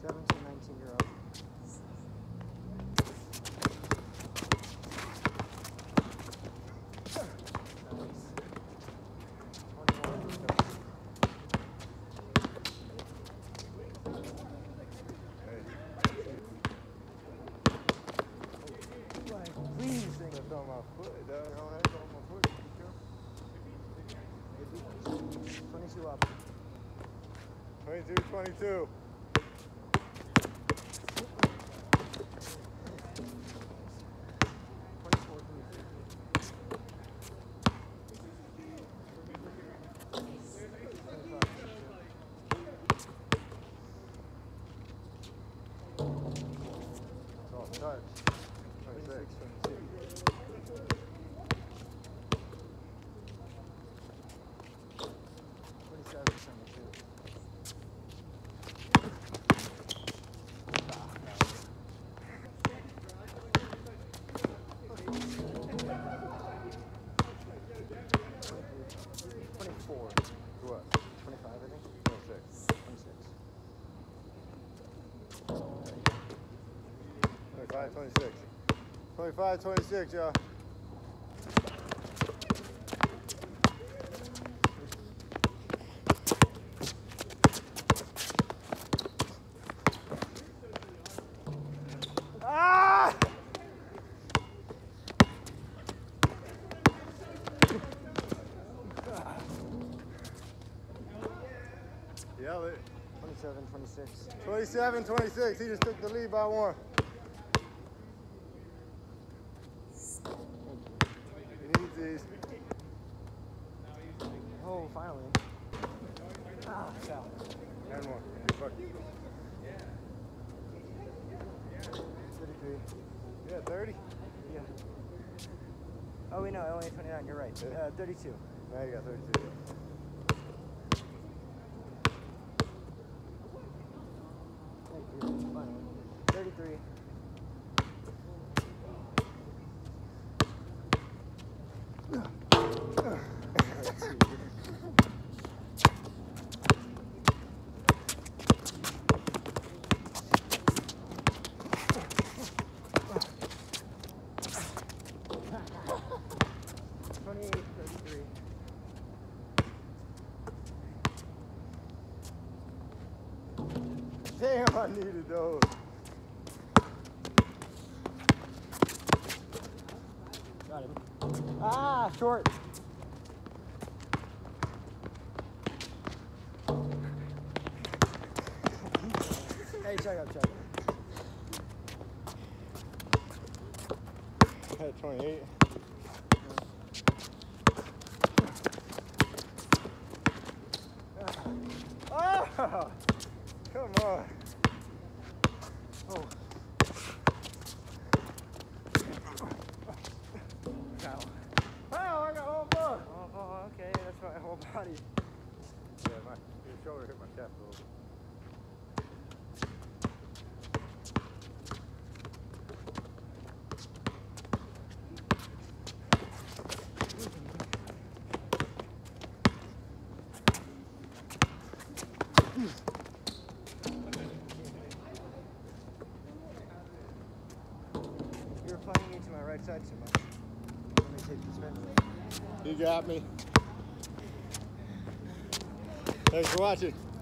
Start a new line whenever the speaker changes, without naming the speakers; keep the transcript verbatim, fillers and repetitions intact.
seventeen, nineteen, you're up.
On my foot, dog. On my foot.
twenty-two up.
twenty-two, twenty-two.
twenty-four, twenty-three.
Oh, touch. twenty-six, twenty-six.
twenty-four.
To what?
twenty-five, I think.
twenty-six.
twenty-six.
twenty-five, twenty-six. twenty-five, twenty-six, y'all. Ah! Yell it.
twenty-seven, twenty-six.
twenty-seven, twenty-six. He just took the lead by one. He needs these.
Oh, finally. Ah, foul.
And one. Fuck you.
thirty-three.
Yeah, thirty.
Yeah. Oh, wait, no, only twenty-nine. You're right.
Yeah.
Uh, thirty-two.
Now you got thirty-two.
Thank you. Finally. thirty-three. twenty-eight, thirty-three.
Damn, I needed those.
Got him. Ah, short. Hey, check up, check up.
I had twenty-eight. Oh! Come on.
Oh. Cow.
Oh, I got all four.
Oh, oh, okay, that's my whole body.
Yeah, my your shoulder hit my chest a little bit.
You're playing into my right side too much. Let me take this man.
You got me. Thanks for watching.